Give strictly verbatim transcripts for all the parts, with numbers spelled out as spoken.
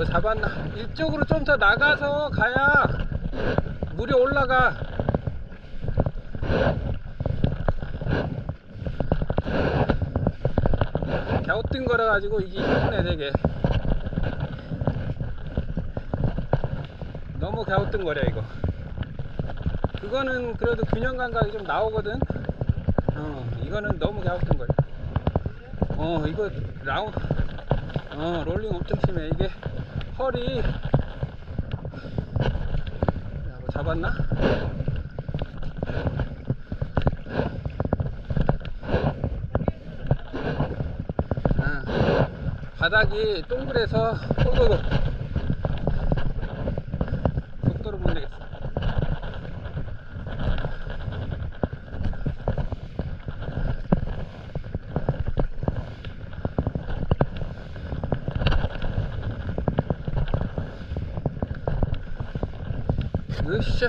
뭐 잡았나? 이쪽으로 좀 더 나가서 가야 물이 올라가. 갸우뚱거려 가지고 이게 힘드네 되게. 너무 갸우뚱거려 이거. 그거는 그래도 균형 감각이 좀 나오거든. 어 이거는 너무 갸우뚱거려. 어 이거 라운 어 롤링 엄청 심해. 이게 허리 야, 뭐 잡았나? 어, 바닥이 동그래서 어이구, 속도를 못 내겠어. 으쌰.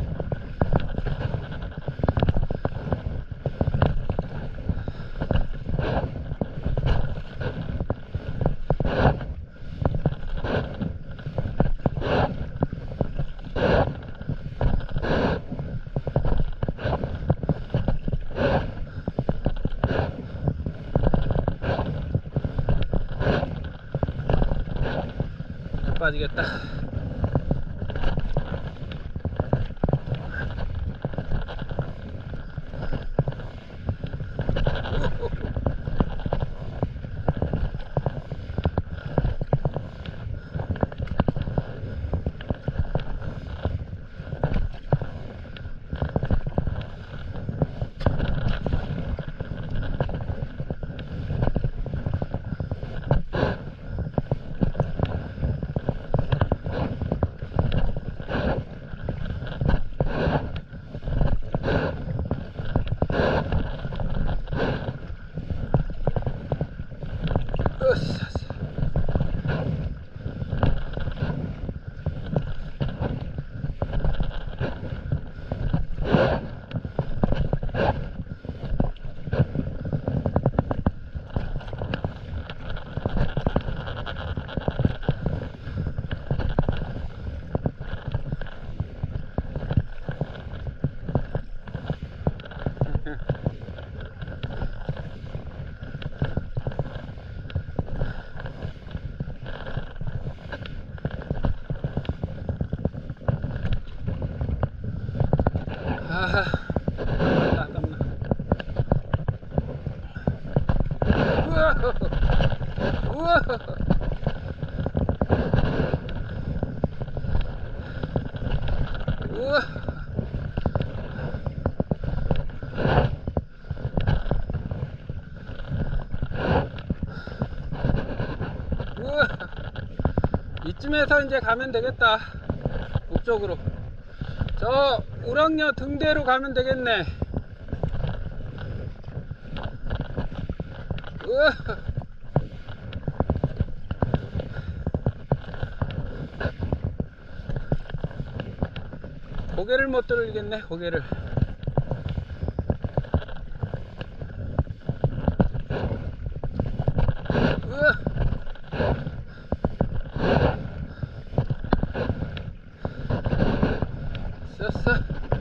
빠지겠다. 아하, 아깝나. 우와, 우와. 우와. 우와. 이쯤에서 이제 가면 되겠다. 북쪽으로. 저 우렁녀 등대로 가면 되겠네. 우와. 고개를 못 들겠네. 고개를. 우와. 썼어.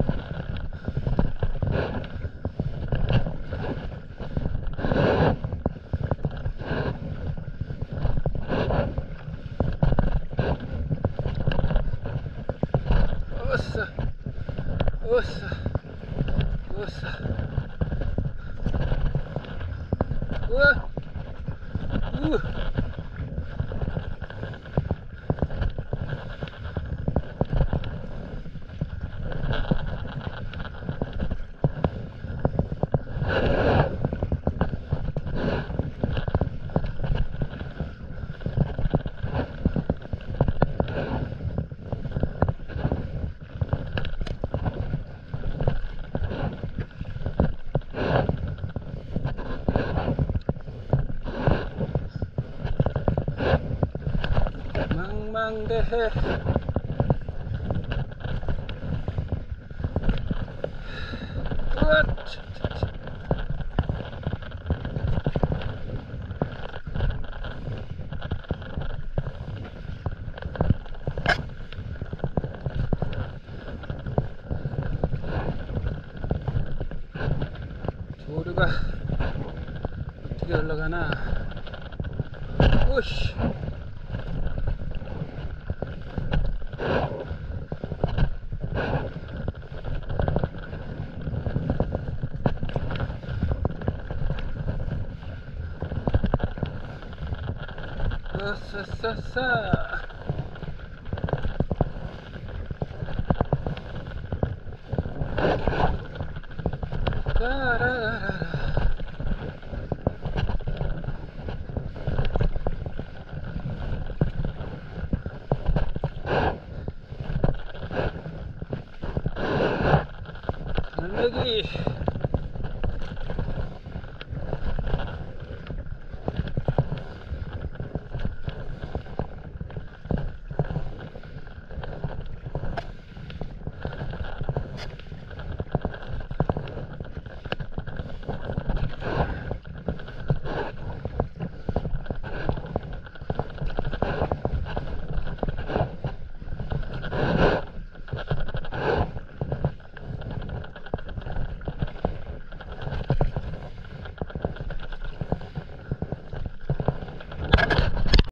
어서 어서 어서. 우와. 우. 망망대해. 으아, 흘러가나. 오씨. 싸싸싸싸.